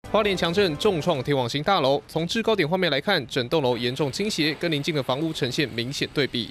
花莲强震重创天王星大楼，从制高点画面来看，整栋楼严重倾斜，跟邻近的房屋呈现明显对比。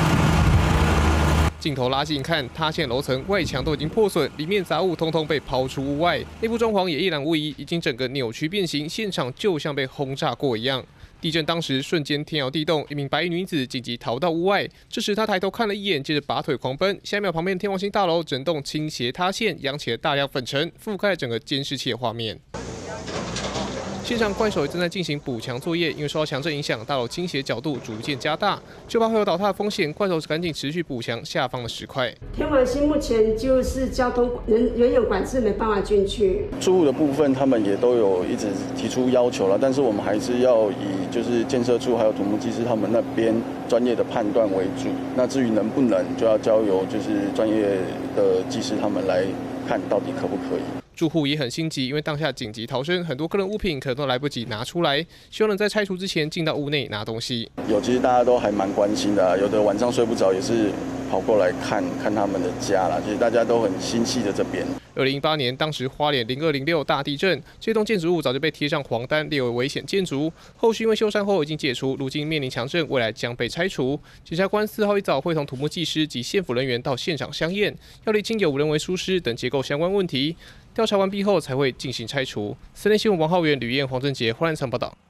镜头拉近看，塌陷楼层外墙都已经破损，里面杂物通通被抛出屋外，内部装潢也一览无遗，已经整个扭曲变形，现场就像被轰炸过一样。地震当时瞬间天摇地动，一名白衣女子紧急逃到屋外。这时她抬头看了一眼，接着拔腿狂奔。下一秒，旁边天王星大楼整栋倾斜塌陷，扬起了大量粉尘，覆盖整个监视器的画面。现场怪手也正在进行补强作业，因为受到强震影响，大楼倾斜角度逐渐加大，就怕会有倒塌的风险。怪手赶紧持续补强下方的石块。 天王星目前就是交通人员管制没办法进去。 住户的部分，他们也都有一直提出要求了，但是我们还是要以就是建设处还有土木技师他们那边专业的判断为主。那至于能不能，就要交由就是专业的技师他们来看到底可不可以。 住户也很心急，因为当下紧急逃生，很多个人物品可能都来不及拿出来，希望能在拆除之前进到屋内拿东西。 其实大家都还蛮关心的啊，有的晚上睡不着也是跑过来看他们的家啦。其实大家都很心系着这边。 2018年，当时花莲0206大地震，这栋建筑物早就被贴上黄单，列为危险建筑。后续因为修缮后已经解除，如今面临强震，未来将被拆除。检察官4号一早会同土木技师及县府人员到现场相验，要厘清有人为疏失等结构相关问题。调查完毕后才会进行拆除。4立新闻王浩源、吕燕、黄正杰、花莲场报道。